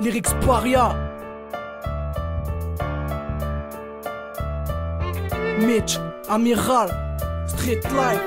Lyrics Paria, Mitch, Amiral, Street Life.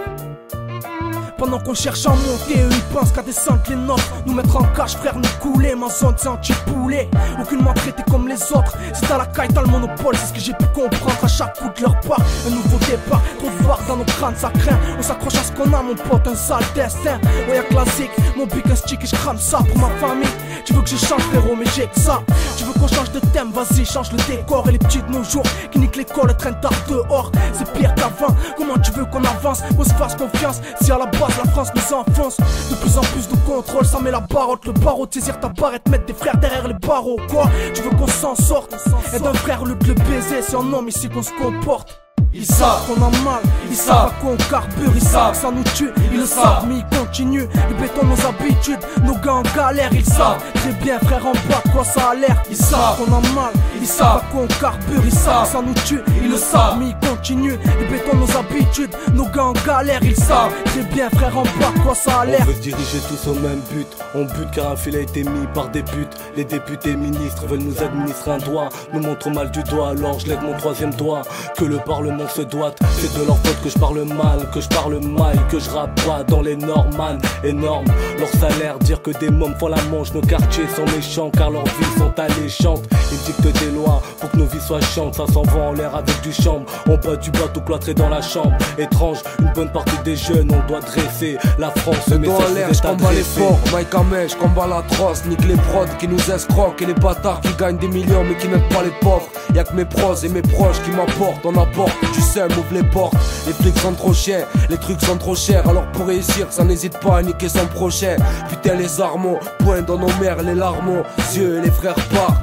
Pendant qu'on cherche à monter, eux ils pensent qu'à descendre les nôtres. Nous mettre en cache, frère, nous couler. Ma zone c'est anti-poulet, aucunement traité comme les autres. Si t'as la caille, t'as le monopole, c'est ce que j'ai pu comprendre à chaque coup de leur part. Un nouveau départ, trop de phare dans nos crânes, ça craint. On s'accroche à ce qu'on a, mon pote, un sale destin. Ouais, y'a classique, mon big un stick et je crame ça pour ma famille. Tu veux que je change, frérot, mais j'ai que ça. Tu veux qu'on change de thème, vas-y, change le décor. Et les petits de nos jours qui niquent l'école traînent tard dehors. C'est pire qu'avant, comment tu veux qu'on avance, qu'on se fasse confiance? Si à la base la France nous enfonce, de plus en plus de contrôle, ça met la barotte. Le barreau de saisir ta barrette, mettre des frères derrière les barreaux. Quoi? Tu veux qu'on s'en sorte? Aide un frère au lieu de le baiser, c'est en homme ici qu'on se comporte. Ils savent qu'on a mal, ils savent à quoi on carbure, ils savent que ça nous tue, ils le savent, mais ils continuent, ils bétonnent nos habitudes, nos gars en galère, ils savent très bien, frère, en bas de quoi ça a l'air. Ils savent qu'on a mal, ils savent à quoi on carbure, ils savent que ça nous tue, ils le savent, mais ils continuent, ils bétonnent nos habitudes, nos gars en galère, ils savent très bien, frère, en bas de quoi ça a l'air. On veut se diriger tous au même but, on bute car un fil a été mis par des putes. Les députés ministres veulent nous administrer un doigt, nous montrent mal du doigt, alors je lève mon troisième doigt. Que le Parlement se doite, c'est de leur faute que je parle mal, que je parle mal, que je rappe pas dans les normes, énorme. Leur salaire, dire que des mômes font la manche, nos quartiers sont méchants car leurs vies sont alléchantes. Ils dictent des lois pour que nos vies soient chantes, ça s'envoie en l'air avec du chambre. On bat du bateau cloîtré dans la chambre. Étrange, une bonne partie des jeunes, on doit dresser la France. Le dos en l'air, je combat les forts, Mike Amé, je combat la trosse, nique les prods qui nous escroquent et les bâtards qui gagnent des millions mais qui n'aident pas les pauvres. Y'a que mes pros et mes proches qui m'apportent, on apporte, tu sais, m'ouvre les portes. Les flics sont trop chers, les trucs sont trop chers, alors pour réussir, ça n'hésite pas à niquer son prochain. Putain les armes, point dans nos mers, les larmes, yeux et les frères partent.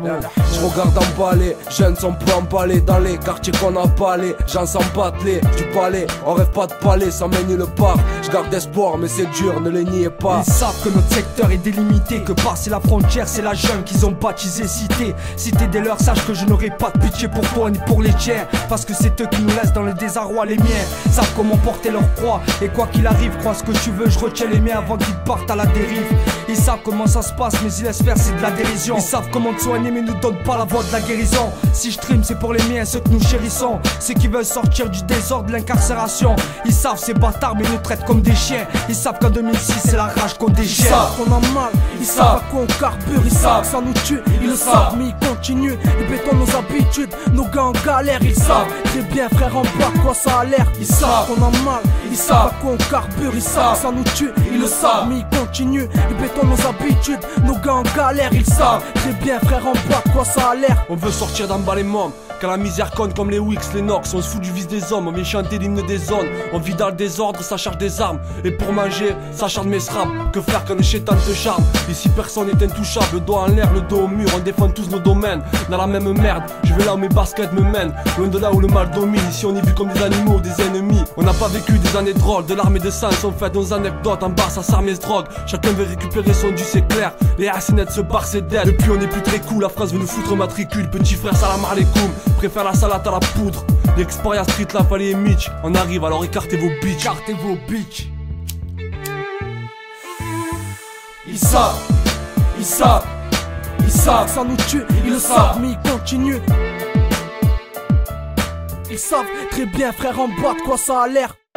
Je regarde emballer, jeunes sont peu emballés dans les quartiers qu'on a balés. J'en sens battelés, du palais, on rêve pas de palais, ça mène nulle part. Je garde espoir mais c'est dur, ne les niez pas. Ils savent que notre secteur est délimité, que passer la frontière c'est la jungle qu'ils ont baptisé cité. Si t'es des leurs, sache que je n'aurai pas de pitié pour toi ni pour les tiens, parce que c'est eux qui nous laissent dans le désarroi. Les miens savent comment porter leur croix, et quoi qu'il arrive, crois ce que tu veux, je retiens les miens avant qu'ils partent à la dérive. Ils savent comment ça se passe, mais ils laissent faire, c'est de la dérision. Ils savent comment te soigner, mais nous donnent pas la voie de la guérison. Si je trime, c'est pour les miens, ceux que nous chérissons, ceux qui veulent sortir du désordre, de l'incarcération. Ils savent ces bâtards, mais nous traitent comme des chiens. Ils savent qu'en 2006, c'est la rage qu'on déchire. Ils savent qu'on a mal, ils savent à quoi on carbure, ils savent que ça nous tue, ils le savent, mais ils continuent, ils bétonnent nos habitudes, nos gars en galère, ils savent très bien, frère, en bas de quoi ça a l'air. Ils savent qu'on a mal, ils savent à quoi on carbure, ils savent que ça nous tue, ils le savent, mais ils continuent, ils bétonnent nos habitudes, nos gars en galère, ils savent très bien, frère, en bas de quoi ça a l'air. On veut sortir d'en bas les mômes, car la misère conne comme les Wix, les Nox. On se fout du vice des hommes, on vient chanter l'hymne des zones. On vit dans le désordre, ça charge des armes, et pour manger, ça charge mes srams. Que faire quand le chétan te charme? Ici personne n'est intouchable, le doigt en l'air, le dos au mur. On défend tous nos domaines, dans la même merde. Je vais là où mes baskets me mènent, loin de là où le mal domine. Ici on est vu comme des animaux, des ennemis. On n'a pas vécu des années drôles, de larmes et de sang sont faites nos anecdotes. En bas ça s'arme et se drogue, chacun veut récupérer son dû, c'est clair. Les racinettes se barrent, c'est dead. Depuis on est plus très cool, la France veut nous foutre matricule. Petit frère salam alaikum, préfère la salade à la poudre. L'expérience street, la vallée et Mitch. On arrive, alors écartez vos bitches. Écartez vos bitches. Ils savent, ils savent, ils savent que ça nous tue, ils le savent, mais ils continuent. Ils savent très bien, frère, en bas de quoi ça a l'air.